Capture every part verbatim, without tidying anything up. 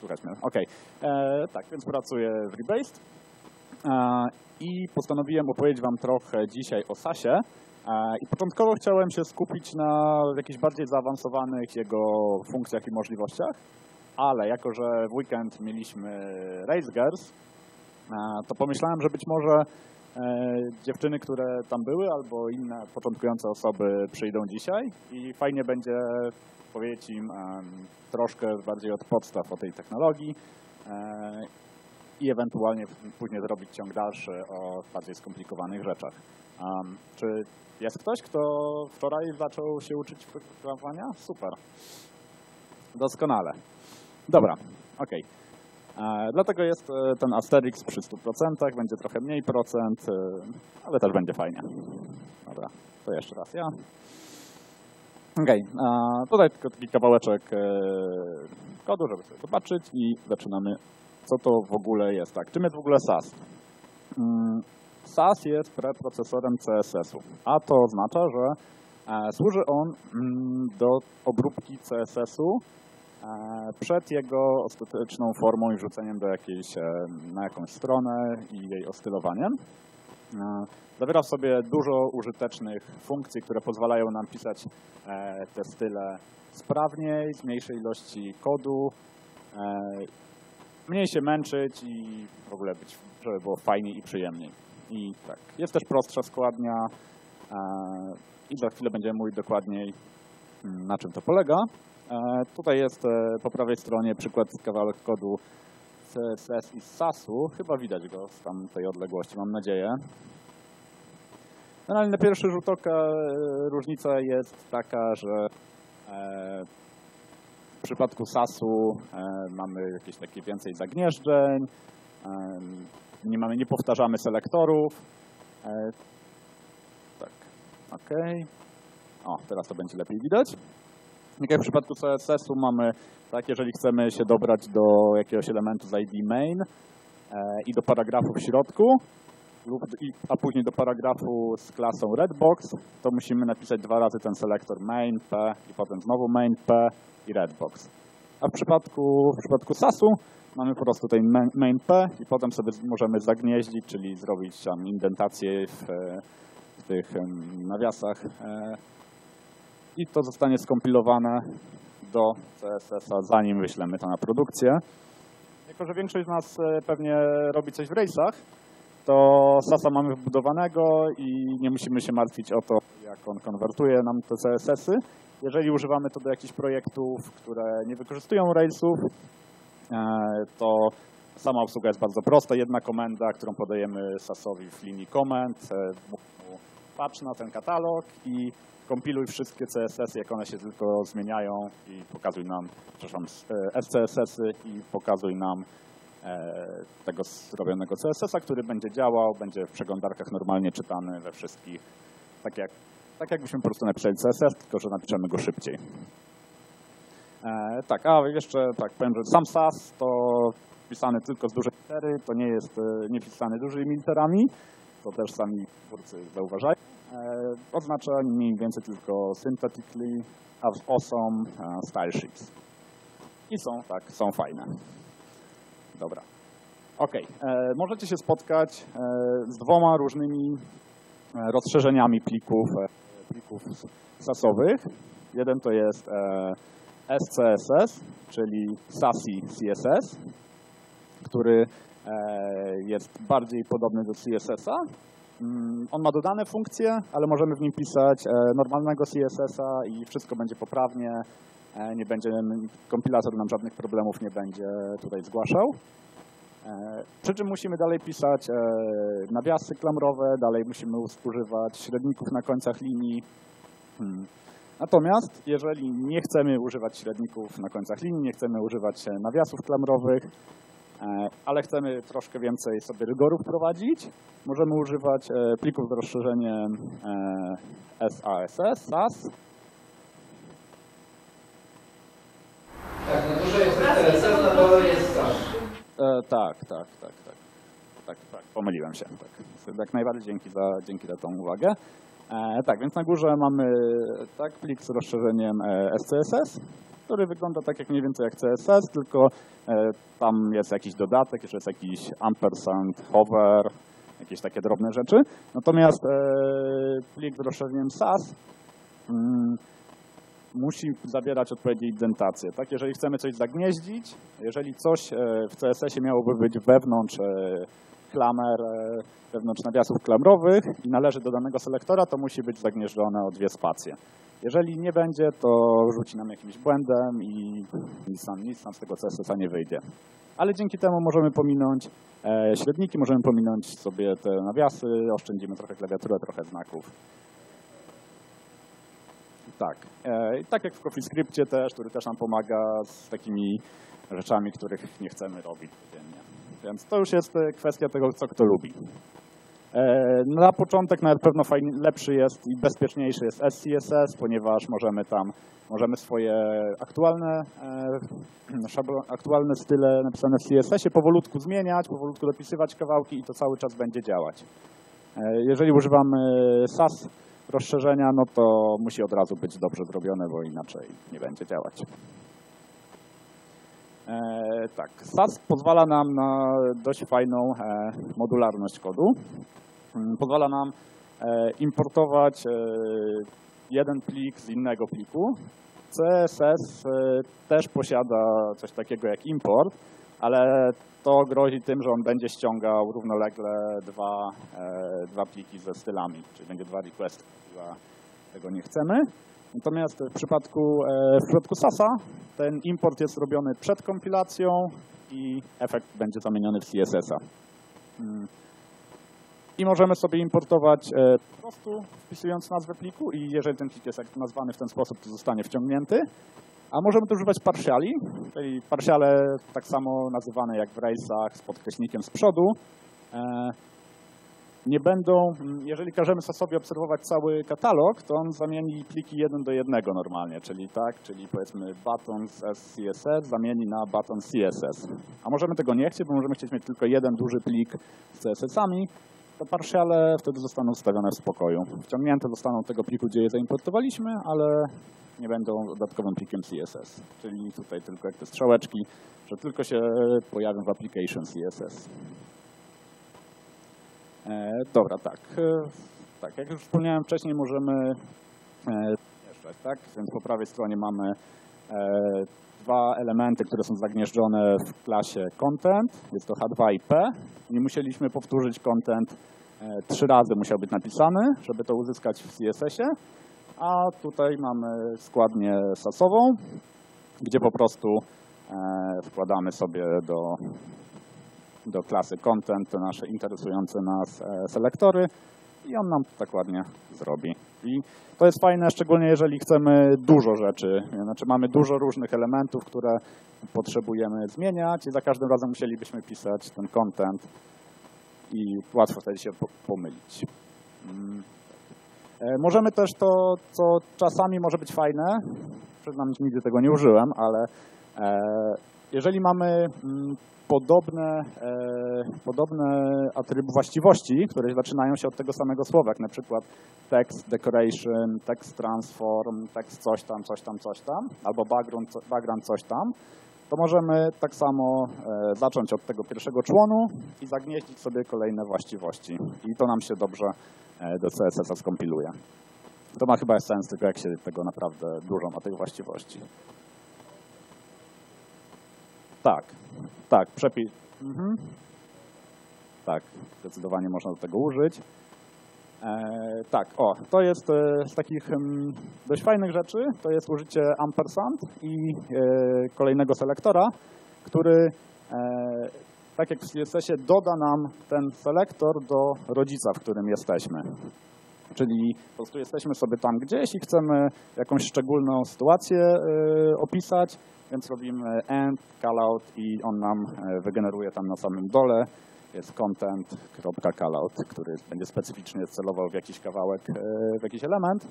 Słuchać mnie. Okej. Okay. Tak, więc pracuję w Rebased e, i postanowiłem opowiedzieć wam trochę dzisiaj o sasie. E, I początkowo chciałem się skupić na jakichś bardziej zaawansowanych jego funkcjach i możliwościach, ale jako że w weekend mieliśmy RaceGirls, e, to pomyślałem, że być może e, dziewczyny, które tam były, albo inne początkujące osoby przyjdą dzisiaj i fajnie będzie powiedzieć im um, troszkę bardziej od podstaw o tej technologii e, i ewentualnie później zrobić ciąg dalszy o bardziej skomplikowanych rzeczach. Um, czy jest ktoś, kto wczoraj zaczął się uczyć programowania? Super. Doskonale. Dobra, okej. Okay. Dlatego jest ten asterix przy stu procentach, będzie trochę mniej procent, ale też będzie fajnie. Dobra, to jeszcze raz ja. Okej, okay. Tutaj tylko taki kawałeczek kodu, żeby sobie zobaczyć i zaczynamy, co to w ogóle jest. Tak, czym jest w ogóle SAS? SAS jest preprocesorem C S S u, a to oznacza, że służy on do obróbki C S S u przed jego ostateczną formą i wrzuceniem do jakiejś, na jakąś stronę i jej ostylowaniem. Zawiera w sobie dużo użytecznych funkcji, które pozwalają nam pisać te style sprawniej, z mniejszej ilości kodu, mniej się męczyć i w ogóle być, żeby było fajniej i przyjemniej. I tak, jest też prostsza składnia i za chwilę będziemy mówić dokładniej, na czym to polega. Tutaj jest po prawej stronie przykład kawałek kodu C S S i sasu. Chyba widać go z tamtej odległości, mam nadzieję. No, ale na pierwszy rzut oka różnica jest taka, że w przypadku sasu mamy jakieś takie więcej zagnieżdżeń, nie, mamy, nie powtarzamy selektorów. Tak, ok. O, teraz to będzie lepiej widać. Tak jak w przypadku C S S u mamy, tak, jeżeli chcemy się dobrać do jakiegoś elementu z I D main i do paragrafu w środku, lub, a później do paragrafu z klasą redbox, to musimy napisać dwa razy ten selektor main, p i potem znowu main, p i redbox. A w przypadku, w przypadku sasu mamy po prostu ten main p i potem sobie możemy zagnieździć, czyli zrobić tam indentację w, w tych nawiasach i to zostanie skompilowane do C S S a, zanim wyślemy to na produkcję. Jako że większość z nas pewnie robi coś w Race'ach, to sasa mamy wbudowanego i nie musimy się martwić o to, jak on konwertuje nam te C S S y. Jeżeli używamy to do jakichś projektów, które nie wykorzystują Race'ów, to sama obsługa jest bardzo prosta. Jedna komenda, którą podajemy sasowi w linii komend, patrz na ten katalog i kompiluj wszystkie C S S y, jak one się tylko zmieniają i pokazuj nam, przepraszam, S C S S y i pokazuj nam tego zrobionego C S S a, który będzie działał, będzie w przeglądarkach normalnie czytany we wszystkich, tak jak, tak jakbyśmy po prostu napisali C S S, tylko że napiszemy go szybciej. E, tak, a jeszcze tak powiem, że sam SAS to pisany tylko z dużej litery, to nie jest nie pisany dużymi literami, to też sami twórcy zauważają. E, oznacza mniej więcej tylko synthetically, awesome, style sheets. I są, tak, są fajne. Dobra. OK. E, możecie się spotkać e, z dwoma różnymi e, rozszerzeniami plików, e, plików sasowych. Jeden to jest e, S C S S, czyli SASI C S S, który e, jest bardziej podobny do C S S a. Mm, on ma dodane funkcje, ale możemy w nim pisać e, normalnego C S S a i wszystko będzie poprawnie. Nie będzie, kompilator nam żadnych problemów nie będzie tutaj zgłaszał. Przy czym musimy dalej pisać nawiasy klamrowe, dalej musimy używać średników na końcach linii. Natomiast jeżeli nie chcemy używać średników na końcach linii, nie chcemy używać nawiasów klamrowych, ale chcemy troszkę więcej sobie rygorów prowadzić, możemy używać plików z rozszerzeniem S A S S, SAS. Tak, na górze jest C S S, na dole jest SAS. E, tak, tak, tak, tak, tak, tak, pomyliłem się. Tak, jak najbardziej dzięki za, dzięki za tą uwagę. E, tak, więc na górze mamy tak, plik z rozszerzeniem S C S S, który wygląda tak jak mniej więcej jak C S S, tylko tam jest jakiś dodatek, że jest jakiś ampersand, hover, jakieś takie drobne rzeczy. Natomiast plik z rozszerzeniem S A S mm, musi zawierać odpowiednie indentacje. Tak? Jeżeli chcemy coś zagnieździć, jeżeli coś w C S S ie miałoby być wewnątrz klamer, wewnątrz nawiasów klamrowych i należy do danego selektora, to musi być zagnieżdżone o dwie spacje. Jeżeli nie będzie, to rzuci nam jakimś błędem i nic nam, nic nam z tego C S S a nie wyjdzie. Ale dzięki temu możemy pominąć średniki, możemy pominąć sobie te nawiasy, oszczędzimy trochę klawiaturę, trochę znaków. Tak, i tak jak w CoffeeScriptie też, który też nam pomaga z takimi rzeczami, których nie chcemy robić codziennie. Więc to już jest kwestia tego, co kto lubi. Na początek nawet pewno fajny, lepszy jest i bezpieczniejszy jest S C S S, ponieważ możemy tam możemy swoje aktualne, aktualne style napisane w C S S ie powolutku zmieniać, powolutku dopisywać kawałki i to cały czas będzie działać. Jeżeli używamy S A S rozszerzenia, no to musi od razu być dobrze zrobione, bo inaczej nie będzie działać. E, tak, S A S pozwala nam na dość fajną e, modularność kodu. Pozwala nam e, importować e, jeden plik z innego pliku. C S S e, też posiada coś takiego jak import, ale to grozi tym, że on będzie ściągał równolegle dwa, e, dwa pliki ze stylami, czyli będzie dwa requesty, a tego nie chcemy. Natomiast w przypadku, e, w przypadku S A S a ten import jest robiony przed kompilacją i efekt będzie zamieniony w C S S a. Hmm. I możemy sobie importować e, po prostu wpisując nazwę pliku i jeżeli ten plik jest nazwany w ten sposób, to zostanie wciągnięty. A możemy tu używać partiali, czyli partiale tak samo nazywane jak w Railsach z podkreślnikiem z przodu. Nie będą, jeżeli każemy S A S owi obserwować cały katalog, to on zamieni pliki jeden do jednego normalnie, czyli tak, czyli powiedzmy buttons z C S S zamieni na button C S S. A możemy tego nie chcieć, bo możemy chcieć mieć tylko jeden duży plik z C S S ami. To partiale wtedy zostaną ustawione w spokoju. Wciągnięte zostaną tego pliku, gdzie je zaimportowaliśmy, ale nie będą dodatkowym plikiem C S S. Czyli tutaj tylko jak te strzałeczki, że tylko się pojawią w application C S S. E, dobra, tak. E, tak. Jak już wspomniałem wcześniej, możemy e, jeszcze, tak? Więc po prawej stronie mamy e, dwa elementy, które są zagnieżdżone w klasie content. Jest to H dwa i P. Nie musieliśmy powtórzyć content e, trzy razy, musiał być napisany, żeby to uzyskać w C S S ie. A tutaj mamy składnię S A S ową, gdzie po prostu e, wkładamy sobie do, do klasy content te nasze interesujące nas e, selektory i on nam tak ładnie zrobi. I to jest fajne, szczególnie jeżeli chcemy dużo rzeczy, znaczy mamy dużo różnych elementów, które potrzebujemy zmieniać i za każdym razem musielibyśmy pisać ten content i łatwo wtedy się pomylić. Mm. Możemy też to, co czasami może być fajne, przyznam, że nigdy tego nie użyłem, ale jeżeli mamy podobne, podobne atrybuty właściwości, które zaczynają się od tego samego słowa, jak na przykład text decoration, text transform, text coś tam, coś tam, coś tam, albo background, background coś tam, to możemy tak samo zacząć od tego pierwszego członu i zagnieździć sobie kolejne właściwości. I to nam się dobrze do C S S a skompiluje. To ma chyba sens, tylko jak się tego naprawdę dużo ma tych właściwości. Tak, tak, przepis. Mhm. Tak, zdecydowanie można do tego użyć. E, tak, o, to jest e, z takich um, dość fajnych rzeczy, to jest użycie ampersand i e, kolejnego selektora, który e, tak jak w C S S ie doda nam ten selektor do rodzica, w którym jesteśmy. Czyli po prostu jesteśmy sobie tam gdzieś i chcemy jakąś szczególną sytuację y, opisać, więc robimy end, callout i on nam wygeneruje tam na samym dole. Jest content.callout, który będzie specyficznie celował w jakiś kawałek, y, w jakiś element.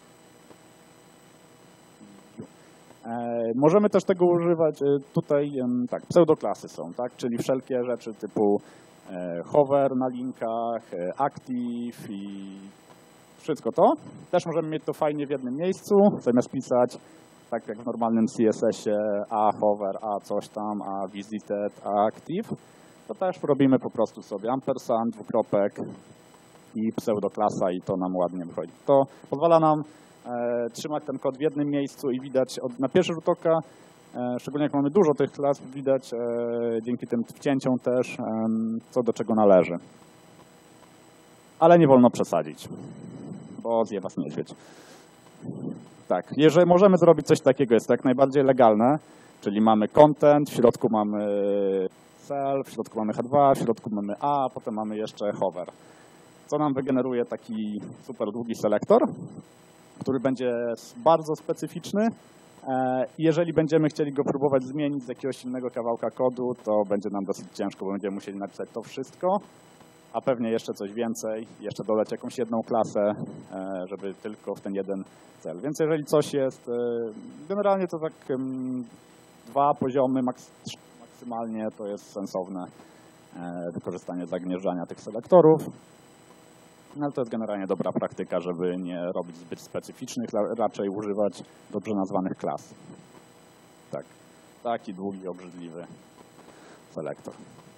Możemy też tego używać, tutaj tak, pseudoklasy są, tak, czyli wszelkie rzeczy typu hover na linkach, active i wszystko to. Też możemy mieć to fajnie w jednym miejscu, zamiast pisać tak jak w normalnym C S S ie, a hover, a coś tam, a visited, a active, to też robimy po prostu sobie ampersand, dwukropek i pseudoklasa i to nam ładnie wychodzi. To pozwala nam e, trzymać ten kod w jednym miejscu i widać od, na pierwszy rzut oka, e, szczególnie jak mamy dużo tych klas, widać e, dzięki tym wcięciom też, e, co do czego należy. Ale nie wolno przesadzić, bo zje was niedźwiedź. Tak, jeżeli możemy zrobić coś takiego, jest to jak najbardziej legalne, czyli mamy content, w środku mamy cell, w środku mamy H dwa, w środku mamy A, a potem mamy jeszcze hover. Co nam wygeneruje taki super długi selektor, który będzie bardzo specyficzny. Jeżeli będziemy chcieli go próbować zmienić z jakiegoś innego kawałka kodu, to będzie nam dosyć ciężko, bo będziemy musieli napisać to wszystko, a pewnie jeszcze coś więcej, jeszcze dodać jakąś jedną klasę, żeby tylko w ten jeden cel. Więc jeżeli coś jest, generalnie to tak dwa poziomy maksymalnie to jest sensowne wykorzystanie zagnieżdżania tych selektorów. No ale to jest generalnie dobra praktyka, żeby nie robić zbyt specyficznych, raczej używać dobrze nazwanych klas. Tak, taki długi, obrzydliwy selektor.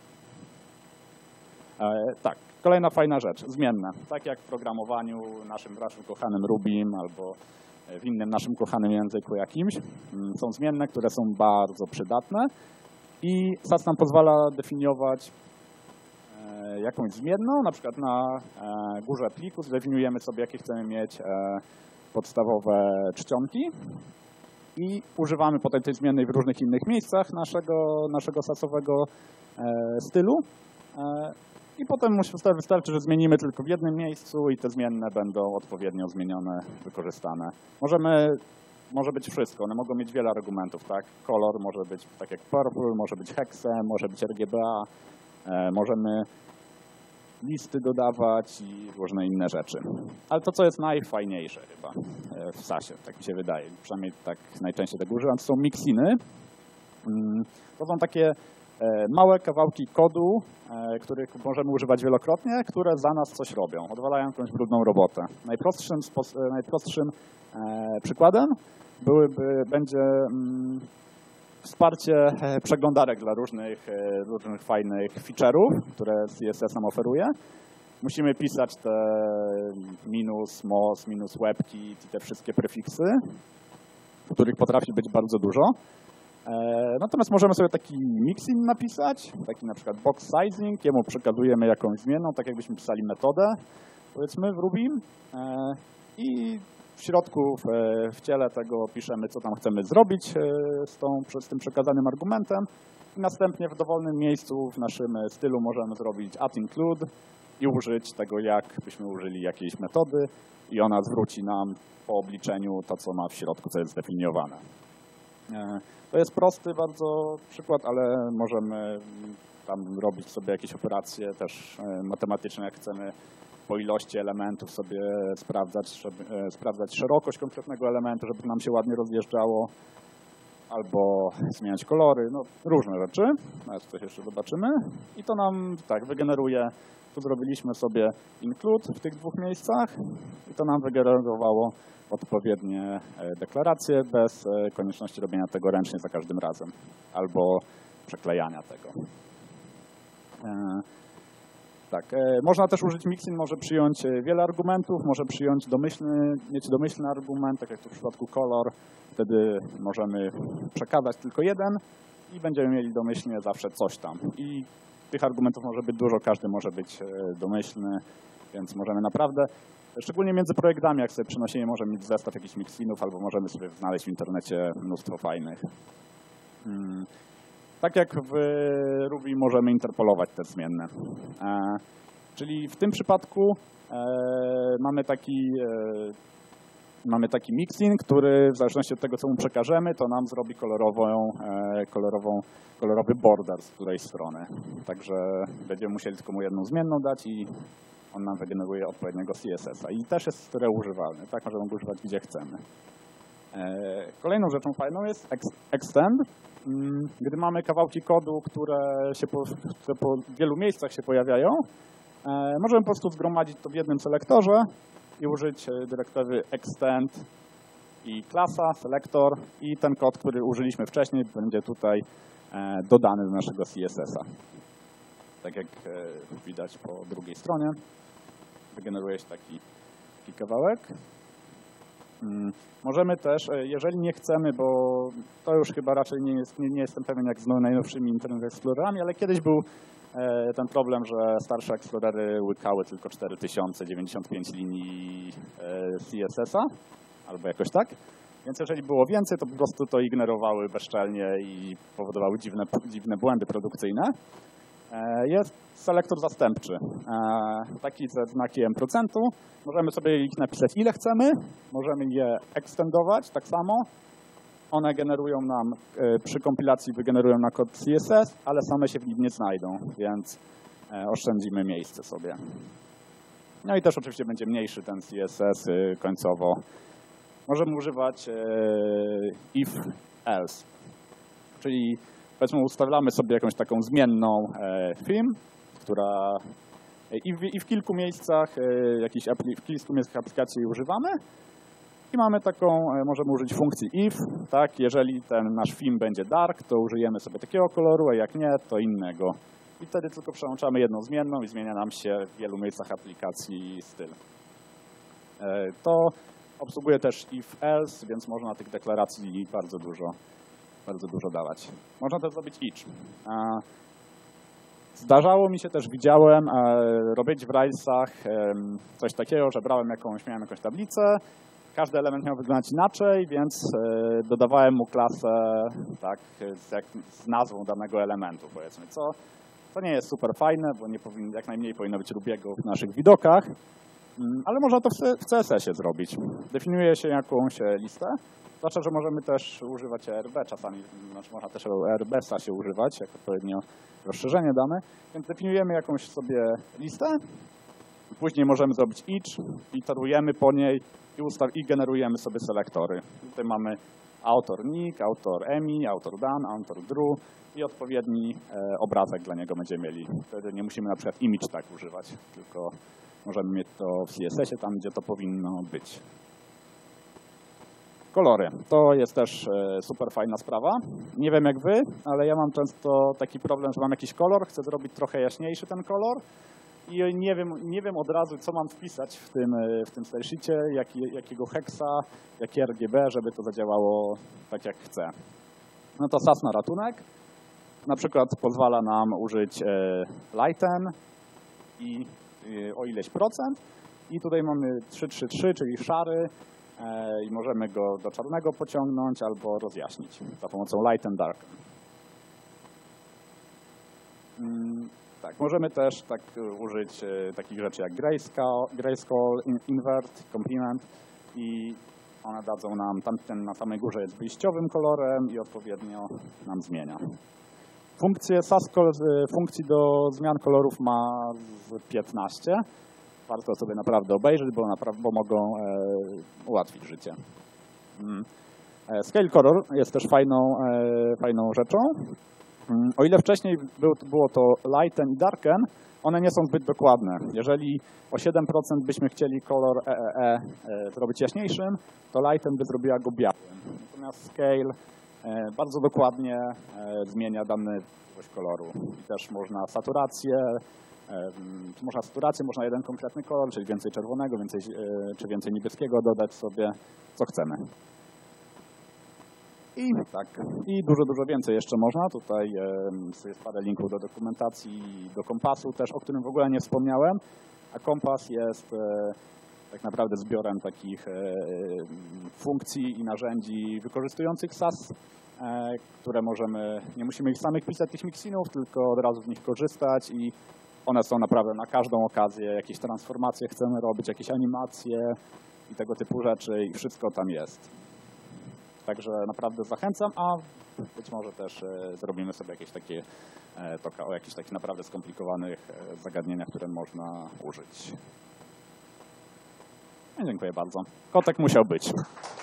E, tak, kolejna fajna rzecz, zmienne. Tak jak w programowaniu naszym, naszym kochanym Rubim albo w innym naszym kochanym języku jakimś, są zmienne, które są bardzo przydatne i S A S nam pozwala definiować jakąś zmienną, na przykład na górze pliku zdefiniujemy sobie, jakie chcemy mieć podstawowe czcionki i używamy potem tej zmiennej w różnych innych miejscach naszego, naszego sasowego stylu i potem wystarczy, że zmienimy tylko w jednym miejscu i te zmienne będą odpowiednio zmienione, wykorzystane. Możemy, może być wszystko, one mogą mieć wiele argumentów, tak? Kolor może być tak jak purple, może być hexem, może być R G B A, możemy listy dodawać i różne inne rzeczy. Ale to, co jest najfajniejsze chyba w S A S ie, tak mi się wydaje, przynajmniej tak najczęściej tego używam, to są mixiny. To są takie małe kawałki kodu, których możemy używać wielokrotnie, które za nas coś robią, odwalają jakąś brudną robotę. Najprostszym, najprostszym przykładem byłyby, będzie wsparcie przeglądarek dla różnych, różnych fajnych feature'ów, które C S S nam oferuje. Musimy pisać te minus, mos, minus łebki i te wszystkie prefiksy, których potrafi być bardzo dużo. Natomiast możemy sobie taki mixin napisać, taki na przykład box sizing, jemu przekazujemy jakąś zmienną, tak jakbyśmy pisali metodę, powiedzmy w Rubim i w środku, w, w ciele tego piszemy, co tam chcemy zrobić z, tą, z tym przekazanym argumentem i następnie w dowolnym miejscu w naszym stylu możemy zrobić add include i użyć tego, jak byśmy użyli jakiejś metody i ona zwróci nam po obliczeniu to, co ma w środku, co jest zdefiniowane. To jest prosty bardzo przykład, ale możemy tam robić sobie jakieś operacje też matematyczne, jak chcemy po ilości elementów sobie sprawdzać, żeby, sprawdzać szerokość konkretnego elementu, żeby nam się ładnie rozjeżdżało, albo zmieniać kolory, no różne rzeczy. Teraz coś jeszcze zobaczymy. I to nam tak wygeneruje, tu zrobiliśmy sobie include w tych dwóch miejscach i to nam wygenerowało odpowiednie deklaracje bez konieczności robienia tego ręcznie za każdym razem, albo przeklejania tego. Tak, można też użyć mixin, może przyjąć wiele argumentów, może przyjąć domyślny, mieć domyślny argument, tak jak tu w przypadku color, wtedy możemy przekazać tylko jeden i będziemy mieli domyślnie zawsze coś tam. I tych argumentów może być dużo, każdy może być domyślny, więc możemy naprawdę, szczególnie między projektami, jak sobie przynosimy, możemy mieć zestaw jakichś mixinów, albo możemy sobie znaleźć w internecie mnóstwo fajnych. Hmm. Tak jak w Ruby możemy interpolować te zmienne. E, czyli w tym przypadku e, mamy taki, e, mamy taki mixin, który w zależności od tego, co mu przekażemy, to nam zrobi kolorową, e, kolorową, kolorowy border z którejś strony. Także będziemy musieli tylko mu jedną zmienną dać i on nam wygeneruje odpowiedniego C S S a. I też jest reużywalny, tak? Możemy go używać gdzie chcemy. E, kolejną rzeczą fajną jest extend. Gdy mamy kawałki kodu, które, się po, które po wielu miejscach się pojawiają, e, możemy po prostu zgromadzić to w jednym selektorze i użyć dyrektywy extend taki klasa, selektor i ten kod, który użyliśmy wcześniej, będzie tutaj dodany do naszego C S S a. Tak jak widać po drugiej stronie, wygeneruje się taki, taki kawałek. Możemy też, jeżeli nie chcemy, bo to już chyba raczej nie, jest, nie, nie jestem pewien jak z najnowszymi Internet Explorerami, ale kiedyś był ten problem, że starsze Explorery łykały tylko cztery tysiące dziewięćdziesiąt pięć linii C S S a, albo jakoś tak. Więc jeżeli było więcej, to po prostu to ignorowały bezczelnie i powodowały dziwne, dziwne błędy produkcyjne. Jest selektor zastępczy, taki ze znakiem procentu. Możemy sobie ich napisać ile chcemy, możemy je ekstendować tak samo. One generują nam, przy kompilacji wygenerują na kod C S S, ale same się w nim nie znajdą, więc oszczędzimy miejsce sobie. No i też oczywiście będzie mniejszy ten C S S końcowo. Możemy używać if, else, czyli powiedzmy ustawiamy sobie jakąś taką zmienną theme, która i w, i w kilku miejscach jakiś w kilku miejscach aplikacji używamy. I mamy taką, możemy użyć funkcji if, tak, jeżeli ten nasz theme będzie dark, to użyjemy sobie takiego koloru, a jak nie, to innego. I wtedy tylko przełączamy jedną zmienną i zmienia nam się w wielu miejscach aplikacji styl. To obsługuje też if, else, więc można tych deklaracji bardzo dużo, bardzo dużo dawać. Można też zrobić each. Zdarzało mi się też, widziałem, robić w Railsach coś takiego, że brałem jakąś, miałem jakąś tablicę, każdy element miał wyglądać inaczej, więc dodawałem mu klasę tak, z, jak, z nazwą danego elementu, powiedzmy, co to nie jest super fajne, bo nie powinno, jak najmniej powinno być Rubiego w naszych widokach, ale można to w C S S ie zrobić. Definiuje się jakąś listę, zwłaszcza, że możemy też używać E R B czasami, znaczy można też E R B S a się używać, jak odpowiednio rozszerzenie dane, więc definiujemy jakąś sobie listę, później możemy zrobić each, iterujemy po niej i, ustaw i generujemy sobie selektory. Tutaj mamy autor nick, autor emi, autor dan, autor drew i odpowiedni e, obrazek dla niego będziemy mieli. Wtedy nie musimy na przykład image tak używać, tylko możemy mieć to w C S S ie, tam gdzie to powinno być. Kolory. To jest też e, super fajna sprawa. Nie wiem jak wy, ale ja mam często taki problem, że mam jakiś kolor, chcę zrobić trochę jaśniejszy ten kolor. I nie wiem, nie wiem od razu, co mam wpisać w tym, w tym stylesheetie, jak, jakiego heksa, jakie R G B, żeby to zadziałało tak jak chcę. No to S A S na ratunek. Na przykład pozwala nam użyć lighten i o ileś procent. I tutaj mamy trzy trzy trzy, czyli szary i możemy go do czarnego pociągnąć albo rozjaśnić za pomocą lighten darken. Tak, możemy też tak użyć e, takich rzeczy jak grayscale, grayscale invert, complement i one dadzą nam, tamten na samej górze jest wyjściowym kolorem i odpowiednio nam zmienia. Funkcje S A S, funkcji do zmian kolorów ma piętnaście. Warto sobie naprawdę obejrzeć, bo, naprawdę, bo mogą e, ułatwić życie. Mm. Scale color jest też fajną, e, fajną rzeczą. O ile wcześniej było to lighten i darken, one nie są zbyt dokładne. Jeżeli o siedem procent byśmy chcieli kolor E E E zrobić jaśniejszym, to lighten by zrobiła go białym. Natomiast scale bardzo dokładnie zmienia dany koloru. I też można saturację, czy można saturację, można jeden konkretny kolor, czyli więcej czerwonego, więcej, czy więcej niebieskiego dodać sobie, co chcemy. I tak, i dużo, dużo więcej jeszcze można. Tutaj jest parę linków do dokumentacji, do kompasu też, o którym w ogóle nie wspomniałem. A kompas jest tak naprawdę zbiorem takich funkcji i narzędzi wykorzystujących S A S, które możemy, nie musimy ich samych pisać, tych mixinów, tylko od razu z nich korzystać i one są naprawdę na każdą okazję. Jakieś transformacje chcemy robić, jakieś animacje i tego typu rzeczy i wszystko tam jest. Także naprawdę zachęcam, a być może też e, zrobimy sobie jakieś takie e, toka o jakichś takich naprawdę skomplikowanych e, zagadnieniach, które można użyć. No, dziękuję bardzo. Kotek musiał być.